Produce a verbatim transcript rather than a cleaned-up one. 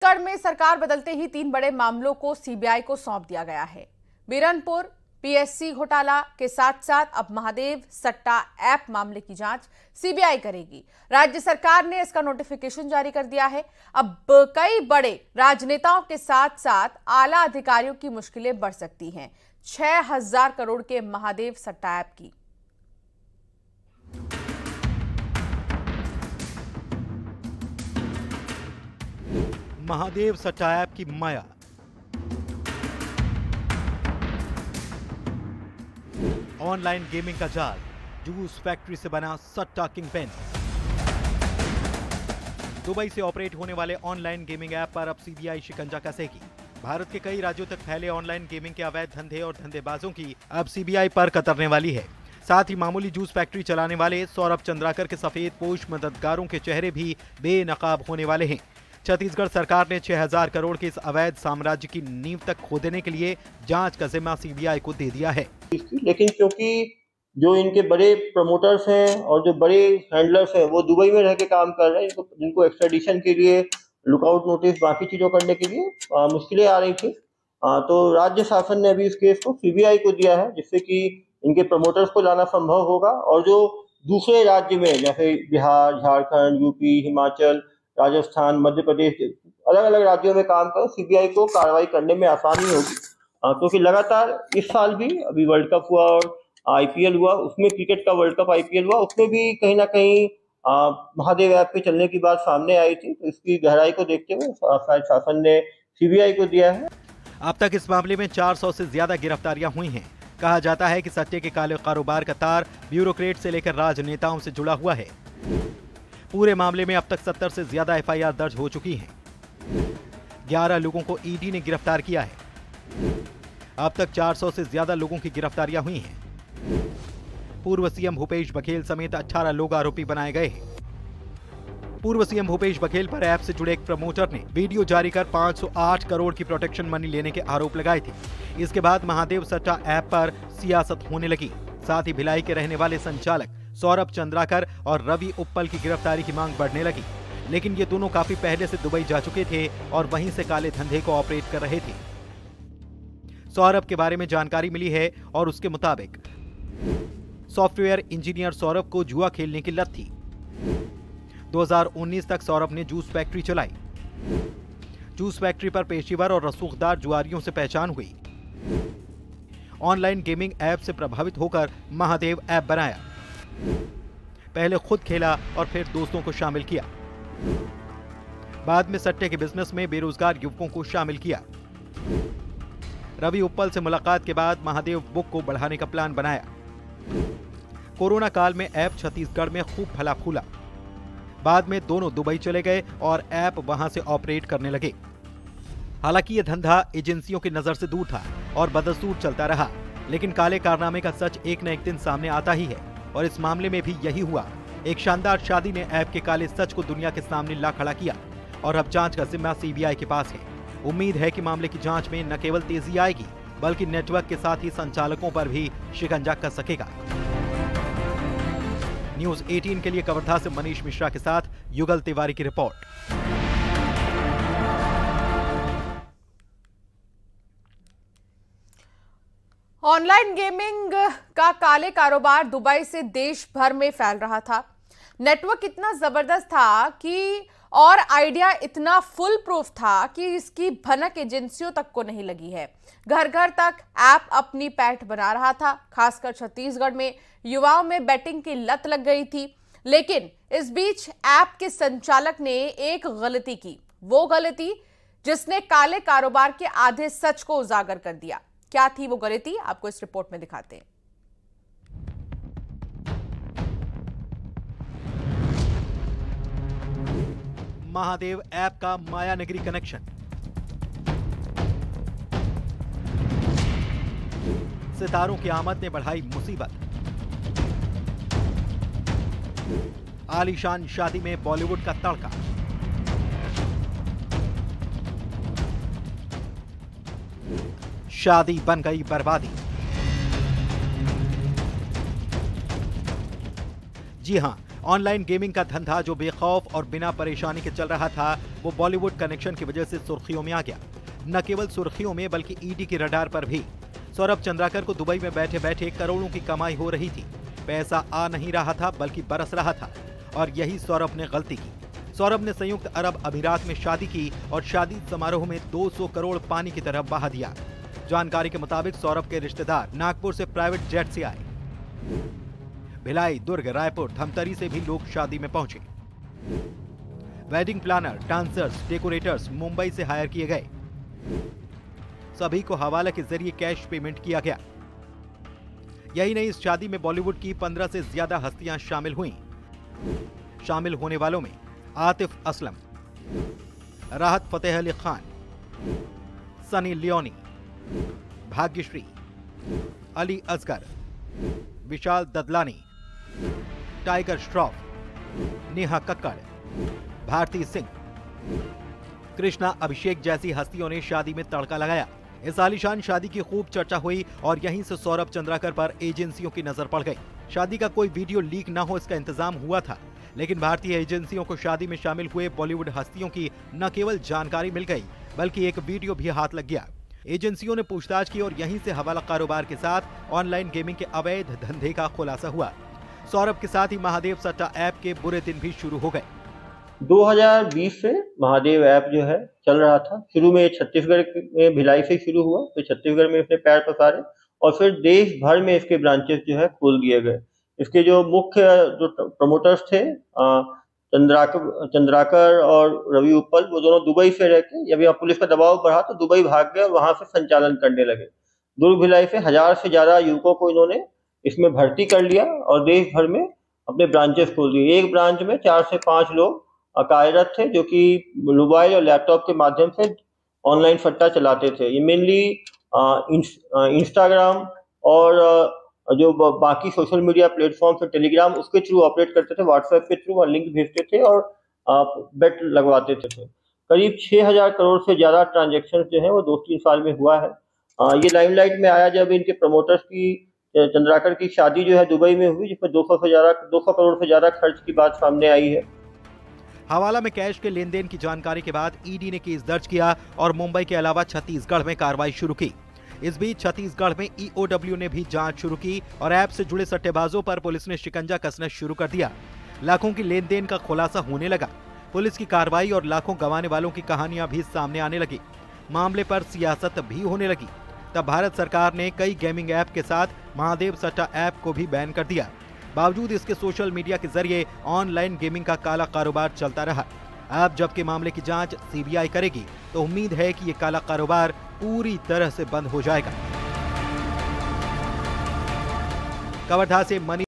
छत्तीसगढ़ में सरकार बदलते ही तीन बड़े मामलों को सीबीआई को सौंप दिया गया है। बीरनपुर पीएससी घोटाला के साथ साथ अब महादेव सट्टा ऐप मामले की जांच सीबीआई करेगी। राज्य सरकार ने इसका नोटिफिकेशन जारी कर दिया है। अब कई बड़े राजनेताओं के साथ साथ आला अधिकारियों की मुश्किलें बढ़ सकती हैं। छह हजार करोड़ के महादेव सट्टा ऐप की महादेव सट्टा ऐप की माया। ऑनलाइन गेमिंग का जाल, जूस फैक्ट्री से बना सट्टा किंगपिन। दुबई से ऑपरेट होने वाले ऑनलाइन गेमिंग ऐप पर अब सीबीआई शिकंजा कसेगी। भारत के कई राज्यों तक फैले ऑनलाइन गेमिंग के अवैध धंधे और धंधेबाजों की अब सीबीआई पर कतरने वाली है। साथ ही मामूली जूस फैक्ट्री चलाने वाले सौरभ चंद्राकर के सफेद पोश मददगारों के चेहरे भी बेनकाब होने वाले हैं। छत्तीसगढ़ सरकार ने छह हजार करोड़ के इस अवैध साम्राज्य की नींव तक खोदने के लिए जांच का जिम्मा सीबीआई को दे दिया है। लेकिन क्योंकि जो इनके बड़े प्रमोटर्स हैं और जो बड़े हैंडलर्स हैं वो दुबई में रह के काम कर रहे हैं, इनको जिनको एक्सट्रेडिशन के लिए लुकआउट नोटिस बाकी चीजों करने के लिए मुश्किलें आ रही थी, आ, तो राज्य शासन ने अभी इस केस को सीबीआई को दिया है, जिससे कि इनके प्रमोटर्स को लाना संभव होगा और जो दूसरे राज्य में जैसे बिहार, झारखंड, यूपी, हिमाचल, राजस्थान, मध्य प्रदेश, अलग अलग राज्यों में काम कर सीबीआई को कार्रवाई करने में आसानी होगी। क्योंकि लगातार इस साल भी अभी वर्ल्ड कप हुआ और आईपीएल हुआ, उसमें क्रिकेट का वर्ल्ड कप आईपीएल हुआ, उसमें भी कहीं ना कहीं आ, महादेव ऐप पे चलने की बात सामने आई थी। तो इसकी गहराई को देखते हुए शायद शासन ने सीबीआई को दिया है। अब तक इस मामले में चार सौ से ज्यादा गिरफ्तारियां हुई हैं। कहा जाता है कि सट्टे के काले कारोबार का तार ब्यूरोक्रेट से लेकर राजनेताओं से जुड़ा हुआ है। पूरे मामले में अब तक सत्तर से ज्यादा एफआईआर दर्ज हो चुकी हैं। ग्यारह लोगों को ईडी ने गिरफ्तार किया है। अब तक चार सौ से ज्यादा लोगों की गिरफ्तारियां हुई हैं। पूर्व सीएम भूपेश बघेल समेत अठारह लोग आरोपी बनाए गए हैं। पूर्व सीएम भूपेश बघेल पर ऐप से जुड़े एक प्रमोटर ने वीडियो जारी कर पाँच सौ आठ करोड़ की प्रोटेक्शन मनी लेने के आरोप लगाए थे। इसके बाद महादेव सट्टा ऐप पर सियासत होने लगी। साथ ही भिलाई के रहने वाले संचालक सौरभ चंद्राकर और रवि उप्पल की गिरफ्तारी की मांग बढ़ने लगी। लेकिन ये दोनों काफी पहले से दुबई जा चुके थे और वहीं से काले धंधे को ऑपरेट कर रहे थे। सौरभ के बारे में जानकारी मिली है और उसके मुताबिक सॉफ्टवेयर इंजीनियर सौरभ को जुआ खेलने की लत थी। दो हज़ार उन्नीस तक सौरभ ने जूस फैक्ट्री चलाई। जूस फैक्ट्री पर पेशेवर और रसूखदार जुआरियों से पहचान हुई। ऑनलाइन गेमिंग ऐप से प्रभावित होकर महादेव ऐप बनाया। पहले खुद खेला और फिर दोस्तों को शामिल किया। बाद में सट्टे के बिजनेस में बेरोजगार युवकों को शामिल किया। रवि उप्पल से मुलाकात के बाद महादेव बुक को बढ़ाने का प्लान बनाया। कोरोना काल में ऐप छत्तीसगढ़ में खूब फला फूला। बाद में दोनों दुबई चले गए और ऐप वहां से ऑपरेट करने लगे। हालांकि यह धंधा एजेंसियों की नजर से दूर था और बदस्तूर चलता रहा, लेकिन काले कारनामे का सच एक न एक दिन सामने आता ही है और इस मामले में भी यही हुआ। एक शानदार शादी ने ऐप के काले सच को दुनिया के सामने ला खड़ा किया और अब जांच का जिम्मा सीबीआई के पास है। उम्मीद है कि मामले की जांच में न केवल तेजी आएगी बल्कि नेटवर्क के साथ ही संचालकों पर भी शिकंजा कस सकेगा। न्यूज़ अठारह के लिए कवर्धा से मनीष मिश्रा के साथ युगल तिवारी की रिपोर्ट। ऑनलाइन गेमिंग का काले कारोबार दुबई से देश भर में फैल रहा था। नेटवर्क इतना जबरदस्त था कि और आइडिया इतना फुल प्रूफ था कि इसकी भनक एजेंसियों तक को नहीं लगी है। घर घर तक ऐप अपनी पैठ बना रहा था। खासकर छत्तीसगढ़ में युवाओं में बैटिंग की लत लग गई थी। लेकिन इस बीच ऐप के संचालक ने एक गलती की, वो गलती जिसने काले कारोबार के आधे सच को उजागर कर दिया। क्या थी वो गलती, आपको इस रिपोर्ट में दिखाते हैं। महादेव ऐप का माया नगरी कनेक्शन। सितारों की आमद ने बढ़ाई मुसीबत। आलीशान शादी में बॉलीवुड का तड़का। शादी बन गई बर्बादी। जी हां, ऑनलाइन गेमिंग का धंधा जो बेखौफ और बिना परेशानी के चल रहा था, वो बॉलीवुड कनेक्शन की वजह से सुर्खियों में आ गया। न केवल सुर्खियों में बल्कि ईडी के रडार पर भी। सौरभ चंद्राकर को दुबई में बैठे बैठे करोड़ों की कमाई हो रही थी। पैसा आ नहीं रहा था बल्कि बरस रहा था, और यही सौरभ ने गलती की। सौरभ ने संयुक्त अरब अमीरात में शादी की और शादी समारोह में दो सौ करोड़ पानी की तरह बहा दिया। जानकारी के मुताबिक सौरभ के रिश्तेदार नागपुर से प्राइवेट जेट से आए। भिलाई, दुर्ग, रायपुर, धमतरी से भी लोग शादी में पहुंचे। Wedding planner, dancers, decorators Mumbai से हायर किए गए। सभी को हवाला के जरिए कैश पेमेंट किया गया। यही नहीं, इस शादी में बॉलीवुड की पंद्रह से ज्यादा हस्तियां शामिल हुईं। शामिल होने वालों में आतिफ असलम, राहत फतेह अली खान, सनी लियोनी, भाग्यश्री, अली असगर, विशाल ददलानी, टाइगर श्रॉफ, नेहा कक्कड़, भारती सिंह, कृष्णा अभिषेक जैसी हस्तियों ने शादी में तड़का लगाया। इस आलीशान शादी की खूब चर्चा हुई और यहीं से सौरभ चंद्राकर पर एजेंसियों की नजर पड़ गई। शादी का कोई वीडियो लीक न हो इसका इंतजाम हुआ था, लेकिन भारतीय एजेंसियों को शादी में शामिल हुए बॉलीवुड हस्तियों की न केवल जानकारी मिल गई बल्कि एक वीडियो भी हाथ लग गया। एजेंसियों ने पूछताछ की और यहीं से हवाला कारोबार के साथ ऑनलाइन गेमिंग के अवैध धंधे का खुलासा हुआ। सौरभ के साथ ही महादेव सट्टा ऐप के बुरे दिन भी शुरू हो गए। दो हज़ार बीस से महादेव ऐप जो है चल रहा था। शुरू में छत्तीसगढ़ में भिलाई से शुरू हुआ, फिर छत्तीसगढ़ में इसने पैर पसारे और फिर देश भर में इसके ब्रांचेस जो है खोल दिए गए। इसके जो मुख्य जो प्रमोटर्स थे चंद्राकर चंद्राकर और रवि उपल, वो दोनों दुबई से रहते, जब यहाँ पुलिस का दबाव बढ़ा तो दुबई भाग गए और वहां से संचालन करने लगे। दुर्ग भिलाई से हजार से ज्यादा युवकों को इन्होंने इसमें भर्ती कर लिया और देश भर में अपने ब्रांचेस खोल दिए। एक ब्रांच में चार से पांच लोग कार्यरत थे जो कि मोबाइल और लैपटॉप के माध्यम से ऑनलाइन सट्टा चलाते थे। ये मेनली इंस्टाग्राम और जो बाकी सोशल मीडिया प्लेटफॉर्म थे, टेलीग्राम, उसके थ्रू ऑपरेट करते थे। व्हाट्सएप के थ्रू लिंक भेजते थे और बेट लगवाते थे। करीब छह हजार करोड़ से ज्यादा ट्रांजेक्शन जो है वो दो तीन साल में हुआ है। ये लाइमलाइट में आया जब इनके प्रमोटर्स की चंद्राकर की शादी जो है दुबई में हुई, जिसमें दो सौ से ज्यादा दो सौ करोड़ से ज्यादा खर्च की बात सामने आई है। हवाला में कैश के लेन देन की जानकारी के बाद ईडी ने केस दर्ज किया और मुंबई के अलावा छत्तीसगढ़ में कार्रवाई शुरू की। इस बीच छत्तीसगढ़ में ईओडब्ल्यू ने भी जांच शुरू की और ऐप से जुड़े सट्टेबाजों पर पुलिस ने शिकंजा कसना शुरू कर दिया। लाखों की लेन देन का खुलासा होने लगा। पुलिस की कार्रवाई और लाखों गंवाने वालों की कहानियां भी सामने आने लगी। मामले पर सियासत भी होने लगी। तब भारत सरकार ने कई गेमिंग ऐप के साथ महादेव सट्टा ऐप को भी बैन कर दिया। बावजूद इसके सोशल मीडिया के जरिए ऑनलाइन गेमिंग का काला कारोबार चलता रहा। अब जबकि मामले की जांच सीबीआई करेगी तो उम्मीद है कि ये काला कारोबार पूरी तरह से बंद हो जाएगा। कवर्धा से मनी